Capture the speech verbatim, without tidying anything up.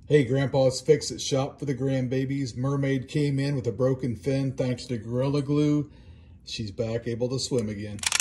Hey, Grandpa's Fix-It Shop for the grandbabies. Mermaid came in with a broken fin thanks to Gorilla Glue. She's back able to swim again.